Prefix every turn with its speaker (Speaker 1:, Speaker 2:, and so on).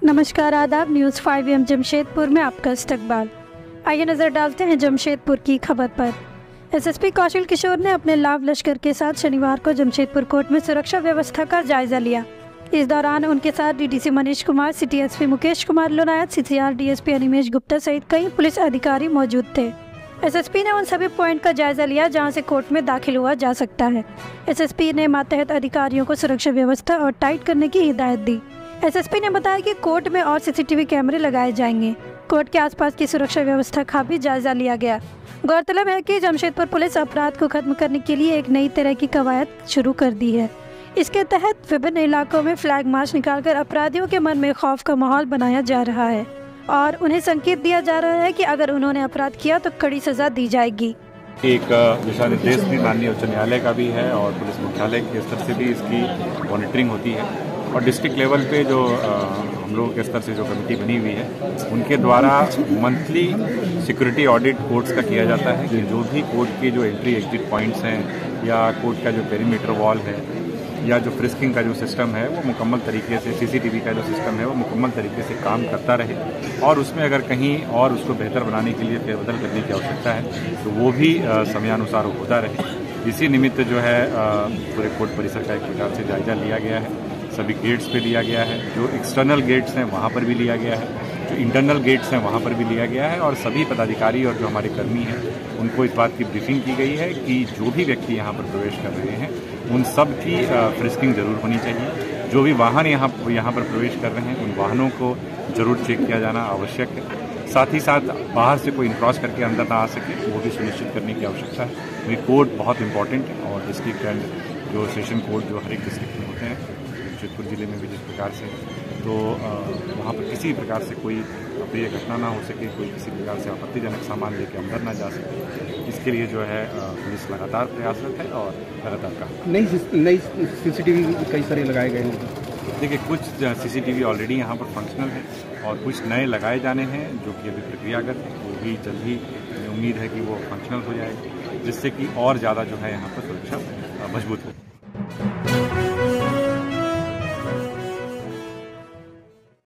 Speaker 1: नमस्कार, आदाब। न्यूज़ 5 जमशेदपुर में आपका इस्तकबाल। आइए नज़र डालते हैं जमशेदपुर की खबर पर। एसएसपी कौशल किशोर ने अपने लाव लश्कर के साथ शनिवार को जमशेदपुर कोर्ट में सुरक्षा व्यवस्था का जायजा लिया। इस दौरान उनके साथ DDC Manish Kumar, city SP Mukesh Kumar Lonayat, CCR DSP Animesh Gupta सहित कई पुलिस अधिकारी मौजूद थे। एसएसपी ने उन सभी पॉइंट का जायजा लिया जहां से कोर्ट में दाखिल हुआ जा सकता है। एसएसपी ने मातहत अधिकारियों को सुरक्षा व्यवस्था और टाइट करने की हिदायत दी। एसएसपी ने बताया कि कोर्ट में और सीसीटीवी कैमरे लगाए जाएंगे। कोर्ट के आसपास की सुरक्षा व्यवस्था का भी जायजा लिया गया। गौरतलब है कि जमशेदपुर पुलिस अपराध को खत्म करने के लिए एक नई तरह की कवायद शुरू कर दी है। इसके तहत विभिन्न इलाकों में फ्लैग मार्च निकालकर अपराधियों के मन में खौफ का माहौल बनाया जा रहा है और उन्हें संकेत दिया जा रहा है कि अगर उन्होंने अपराध किया तो कड़ी सजा दी जाएगी।
Speaker 2: एक दिशा निर्देश भी माननीय उच्च न्यायालय का भी है और पुलिस मुख्यालय के स्तर से भी इसकी मॉनिटरिंग होती है और डिस्ट्रिक्ट लेवल पे जो हम लोगों के स्तर से जो कमेटी बनी हुई है उनके द्वारा मंथली सिक्योरिटी ऑडिट कोर्ट्स का किया जाता है कि जो भी कोर्ट के जो एंट्री एग्जिट पॉइंट्स हैं या कोर्ट का जो पेरीमीटर वॉल है या जो फ्रिस्किंग का जो सिस्टम है वो मुकम्मल तरीके से, सीसीटीवी का जो सिस्टम है वो मुकम्मल तरीके से काम करता रहे और उसमें अगर कहीं और उसको बेहतर बनाने के लिए फेरबदल करने की आवश्यकता है तो वो भी समयानुसार होता रहे। इसी निमित्त जो है पूरे कोर्ट परिसर का एक प्रकार से जायजा लिया गया है। सभी गेट्स पे लिया गया है, जो एक्सटर्नल गेट्स हैं वहाँ पर भी लिया गया है, जो इंटरनल गेट्स हैं वहाँ पर भी लिया गया है और सभी पदाधिकारी और जो हमारे कर्मी हैं उनको इस बात की ब्रीफिंग की गई है कि जो भी व्यक्ति यहाँ पर प्रवेश कर रहे हैं उन सब की फ्रिस्किंग जरूर होनी चाहिए। जो भी वाहन यहाँ पर प्रवेश कर रहे हैं उन वाहनों को जरूर चेक किया जाना आवश्यक है। साथ ही साथ बाहर से कोई इनक्रॉस करके अंदर ना आ सके वो भी सुनिश्चित करने की आवश्यकता है। ये कोर्ट बहुत इंपॉर्टेंट है और डिस्ट्रिक्ट एंड जो सेशन कोर्ट जो हर एक डिस्ट्रिक्ट में होते हैं, जमशेदपुर जिले में भी जिस प्रकार से, तो वहाँ पर किसी प्रकार से कोई अप्रिय घटना ना हो सके, कोई किसी प्रकार से आपत्तिजनक सामान लेके अंदर ना जा सके, इसके लिए जो है पुलिस लगातार प्रयासरत है और लगातार काम।
Speaker 3: नई सीसीटीवी कई सारे लगाए गए हैं।
Speaker 2: देखिए, कुछ सीसीटीवी ऑलरेडी यहाँ पर फंक्शनल है और कुछ नए लगाए जाने हैं जो कि अभी प्रक्रियागत है। वो भी जल्द ही उम्मीद है कि वो फंक्शनल हो जाएगा जिससे कि और ज़्यादा जो है यहाँ पर सुरक्षा मजबूत हो।